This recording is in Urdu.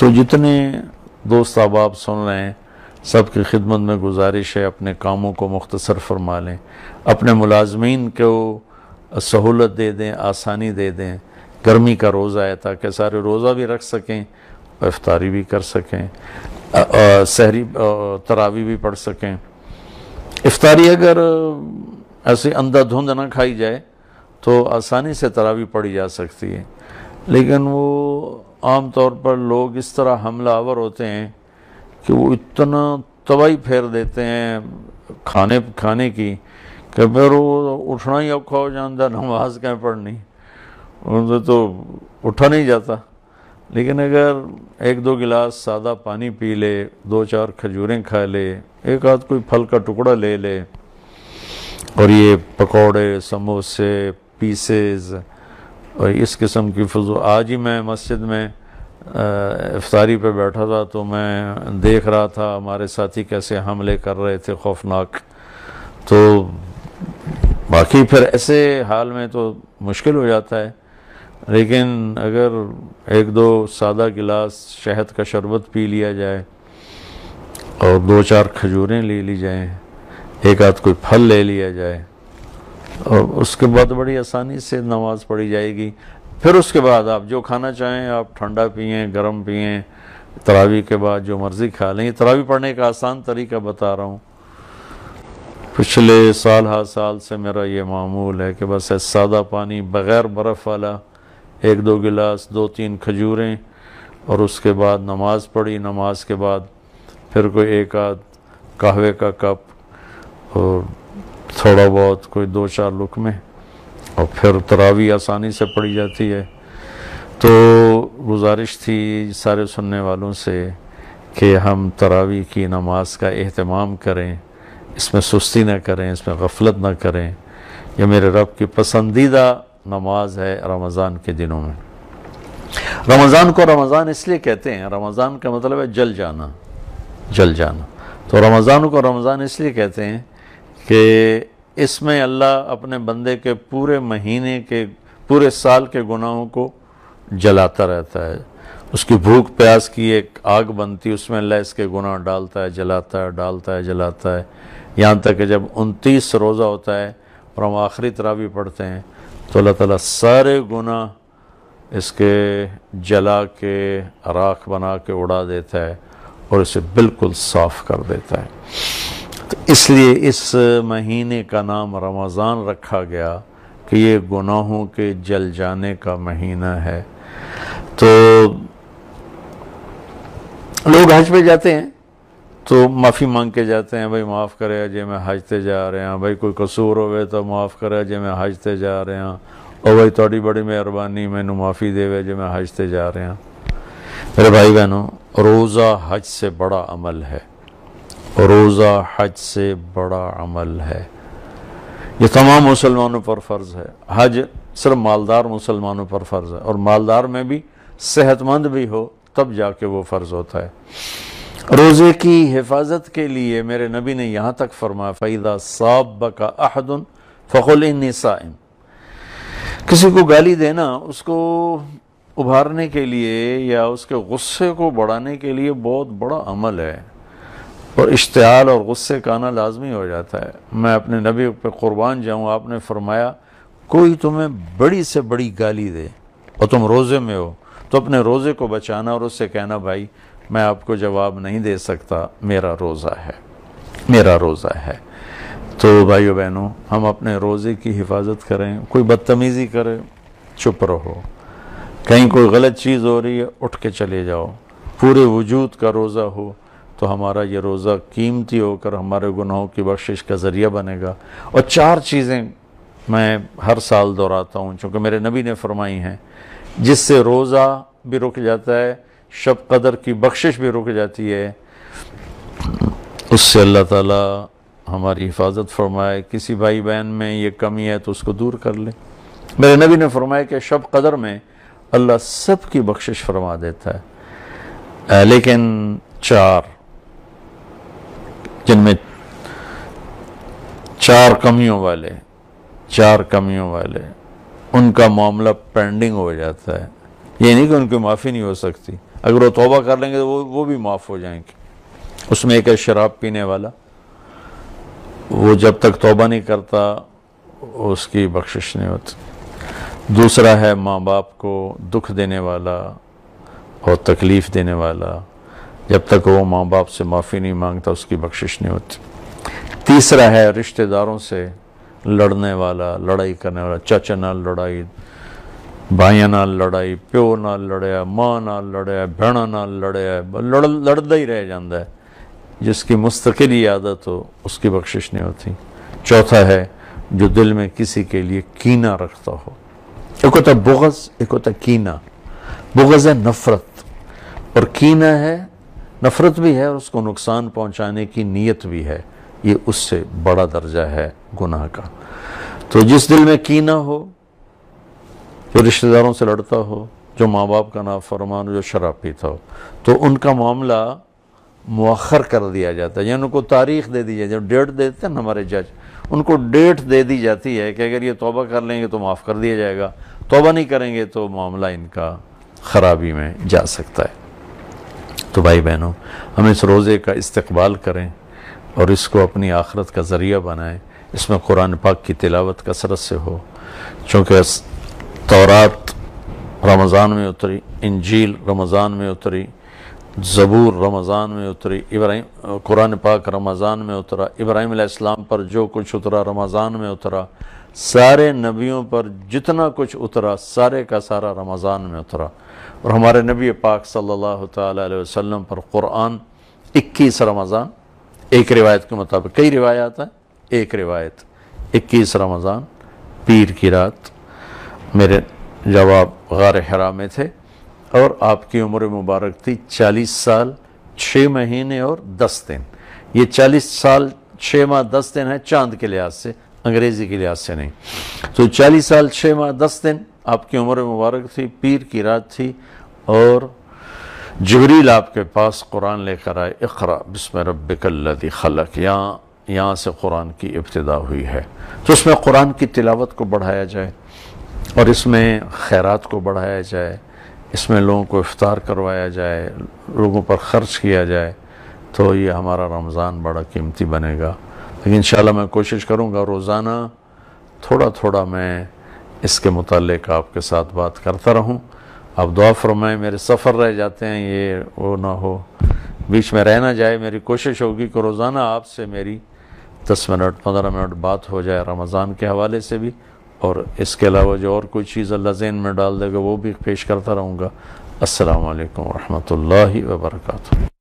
تو جتنے دوست احباب سن رہے ہیں سب کی خدمت میں گزارش ہے اپنے کاموں کو مختصر فرما لیں، اپنے ملازمین کو سہولت دے دیں، آسانی دے دیں۔ گرمی کا روزہ ہے تاکہ سارے روزہ بھی رکھ سکیں اور افطاری بھی کر سکیں، سحری تراویح بھی پڑھ سکیں۔ افطاری اگر ایسے اندھا دھند نہ کھائی جائے تو آسانی سے تراویح پڑھی جا سکتی ہے، لیکن وہ عام طور پر لوگ اس طرح حملہ آور ہوتے ہیں کہ وہ اتنا تباہی پھیر دیتے ہیں کھانے کی کہ پھر وہ اٹھنا ہی اوکھا ہو جاتا، نماز کہیں پڑھنی، ان سے تو اٹھا نہیں جاتا۔ لیکن اگر ایک دو گلاس سادہ پانی پی لے، دو چار کھجوریں کھا لے، ایک آدھ کوئی پھل کا ٹکڑا لے لے، اور یہ پکوڑے، سموسے، پیسز اور اس قسم کی فضول۔ آج ہی میں مسجد میں افطاری پہ بیٹھا تھا تو میں دیکھ رہا تھا ہمارے ساتھی کیسے حملے کر رہے تھے خوفناک، تو باقی پھر ایسے حال میں تو مشکل ہو جاتا ہے۔ لیکن اگر ایک دو سادہ گلاس شہد کا شربت پی لیا جائے اور دو چار کھجوریں لے لی جائیں، ایک آدھ کوئی پھل لے لیا جائے، اور اس کے بعد بڑی آسانی سے نماز پڑھی جائے گی۔ پھر اس کے بعد آپ جو کھانا چاہیں، آپ ٹھنڈا پئیں، گرم پئیں، تراویح کے بعد جو مرضی کھا لیں۔ یہ تراویح پڑھنے کا آسان طریقہ بتا رہا ہوں، پچھلے سال ہر سال سے میرا یہ معمول ہے کہ بس سادہ پانی بغیر برف والا، ایک دو گلاس، دو تین کھجوریں، اور اس کے بعد نماز پڑھی۔ نماز کے بعد پھر کوئی ایک آدھ قہوے کا کپ اور تھوڑا بہت کوئی دو چار لقمے، اور پھر تراویح آسانی سے پڑھی جاتی ہے۔ تو گزارش تھی سارے سننے والوں سے کہ ہم تراویح کی نماز کا اہتمام کریں، اس میں سستی نہ کریں، اس میں غفلت نہ کریں۔ یہ میرے رب کی پسندیدہ نماز ہے رمضان کے دنوں میں۔ رمضان کو رمضان اس لیے کہتے ہیں، رمضان کا مطلب ہے جل جانا، جل جانا۔ تو رمضان کو رمضان اس لیے کہتے ہیں کہ اس میں اللہ اپنے بندے کے پورے مہینے کے، پورے سال کے گناہوں کو جلاتا رہتا ہے۔ اس کی بھوک پیاس کی ایک آگ بنتی، اس میں اللہ اس کے گناہ ڈالتا ہے، جلاتا ہے، ڈالتا ہے، جلاتا ہے، یہاں تک کہ جب 29 روزہ ہوتا ہے اور ہم آخری تراویح پڑھتے ہیں تو اللہ تعالیٰ سارے گناہ اس کے جلا کے راکھ بنا کے اڑا دیتا ہے اور اسے بالکل صاف کر دیتا ہے۔ تو اس لیے اس مہینے کا نام رمضان رکھا گیا کہ یہ گناہوں کے جل جانے کا مہینہ ہے۔ تو لوگ حج پہ جاتے ہیں تو معافی مانگ کے جاتے ہیں، بھائی معاف کرے جی میں حج تے جا رہے ہیں، بھائی کوئی قصور ہوئے تو معاف کرے جی میں حج تے جا رہے ہیں، اور بھائی تھوڑی بڑی مہربانی مینوں معافی دے وے جی میں حج تے جا رہے ہیں۔ میرے بھائی بہنوں، روزہ حج سے بڑا عمل ہے، روزہ حج سے بڑا عمل ہے، یہ تمام مسلمانوں پر فرض ہے۔ حج صرف مالدار مسلمانوں پر فرض ہے، اور مالدار میں بھی صحت مند بھی ہو تب جا کے وہ فرض ہوتا ہے۔ روزے کی حفاظت کے لیے میرے نبی نے یہاں تک فرمایا فَإِذَا صَابَّكَ أَحَدٌ فَقُلْ إِنِّي صَائِمٌ۔ کسی کو گالی دینا اس کو ابھارنے کے لیے یا اس کے غصے کو بڑھانے کے لیے بہت بڑا عمل ہے، اور اشتعال اور غصے کا آنا لازمی ہو جاتا ہے۔ میں اپنے نبی پہ قربان جاؤں، آپ نے فرمایا کوئی تمہیں بڑی سے بڑی گالی دے اور تم روزے میں ہو تو اپنے روزے کو بچانا اور اس سے کہنا بھائی میں آپ کو جواب نہیں دے سکتا، میرا روزہ ہے، میرا روزہ ہے۔ تو بھائیو بہنوں، ہم اپنے روزے کی حفاظت کریں۔ کوئی بدتمیزی کرے چپ رہو، کہیں کوئی غلط چیز ہو رہی ہے اٹھ کے چلے جاؤ۔ پورے وجود کا روزہ ہو تو ہمارا یہ روزہ قیمتی ہو کر ہمارے گناہوں کی بخشش کا ذریعہ بنے گا۔ اور 4 چیزیں میں ہر سال دہراتا ہوں چونکہ میرے نبی نے فرمائی ہیں، جس سے روزہ بھی رک جاتا ہے، شب قدر کی بخشش بھی رک جاتی ہے، اس سے اللہ تعالیٰ ہماری حفاظت فرمائے۔ کسی بھائی بہن میں یہ کمی ہے تو اس کو دور کر لے۔ میرے نبی نے فرمایا کہ شب قدر میں اللہ سب کی بخشش فرما دیتا ہے، لیکن 4 جن میں 4 کمیوں والے ان کا معاملہ پینڈنگ ہو جاتا ہے۔ یہ نہیں کہ ان کی معافی نہیں ہو سکتی، اگر وہ توبہ کر لیں گے تو وہ بھی معاف ہو جائیں گے۔ اس میں ایک ہے شراب پینے والا، وہ جب تک توبہ نہیں کرتا اس کی بخشش نہیں ہوتی۔ دوسرا ہے ماں باپ کو دکھ دینے والا اور تکلیف دینے والا، جب تک وہ ماں باپ سے معافی نہیں مانگتا اس کی بخشش نہیں ہوتی۔ تیسرا ہے رشتہ داروں سے لڑنے والا، لڑائی کرنے والا، چاچا نال لڑائی، بھائیاں نال لڑائی، پیو نال لڑیا، ماں نال لڑیا، بھیڑاں نال لڑیا، لڑدا ہی رہ جاندہ ہے۔ جس کی مستقل ہی عادت ہو اس کی بخشش نہیں ہوتی۔ چوتھا ہے جو دل میں کسی کے لیے کینہ رکھتا ہو۔ ایک ہوتا بغض، ایک ہوتا کینہ۔ بغض ہے نفرت، اور کینہ ہے نفرت بھی ہے اور اس کو نقصان پہنچانے کی نیت بھی ہے، یہ اس سے بڑا درجہ ہے گناہ کا۔ تو جس دل میں کینہ ہو، جو رشتہ داروں سے لڑتا ہو، جو ماں باپ کا نافرمان ہو، جو شراب پیتا ہو، تو ان کا معاملہ مؤخر کر دیا جاتا ہے، یعنی ان کو تاریخ دے دی جاتی ہے۔ جو ڈیٹ دیتے ہیں نا ہمارے جج، ان کو ڈیٹ دے دی جاتی ہے کہ اگر یہ توبہ کر لیں گے تو معاف کر دیا جائے گا، توبہ نہیں کریں گے تو معاملہ ان کا خرابی میں جا سکتا ہے۔ تو بھائی بہنوں، ہم اس روزے کا استقبال کریں اور اس کو اپنی آخرت کا ذریعہ بنائیں۔ اس میں قرآن پاک کی تلاوت کثرت سے ہو، چونکہ تورات رمضان میں اتری، انجیل رمضان میں اتری، زبور رمضان میں اتری، قرآن پاک رمضان میں اترا، ابراہیم علیہ السلام پر جو کچھ اترا رمضان میں اترا، سارے نبیوں پر جتنا کچھ اترا سارے کا سارا رمضان میں اترا، اور ہمارے نبی پاک صلی اللہ تعالیٰ علیہ وسلم پر قرآن 21 رمضان، ایک روایت کے مطابق، کئی روایات ہیں، ایک روایت 21 رمضان پیر کی رات میرے جب آپ غار حرا میں تھے، اور آپ کی عمر مبارک تھی 40 سال 6 مہینے اور 10 دن۔ یہ 40 سال 6 ماہ 10 دن ہے چاند کے لحاظ سے، انگریزی کے لحاظ سے نہیں۔ تو 40 سال 6 ماہ 10 دن آپ کی عمر مبارک تھی، پیر کی رات تھی، اور جبریل آپ کے پاس قرآن لے کر آئے، اقرأ بسم ربک الذی خلق، یہاں سے قرآن کی ابتدا ہوئی ہے۔ تو اس میں قرآن کی تلاوت کو بڑھایا جائے، اور اس میں خیرات کو بڑھایا جائے، اس میں لوگوں کو افطار کروایا جائے، لوگوں پر خرچ کیا جائے، تو یہ ہمارا رمضان بڑا قیمتی بنے گا۔ لیکن انشاءاللہ میں کوشش کروں گا روزانہ تھوڑا تھوڑا میں اس کے متعلق آپ کے ساتھ بات کرتا رہوں۔ آپ دعا فرمائیں، میرے سفر رہ جاتے ہیں، یہ وہ نہ ہو، بیچ میں رہ نہ جائے۔ میری کوشش ہوگی کہ روزانہ آپ سے میری 10 منٹ 15 منٹ بات ہو جائے رمضان کے حوالے سے بھی، اور اس کے علاوہ جو اور کوئی چیز اللہ ذہن میں ڈال دے گا وہ بھی پیش کرتا رہوں گا۔ السلام علیکم ورحمۃ اللہ وبرکاتہ۔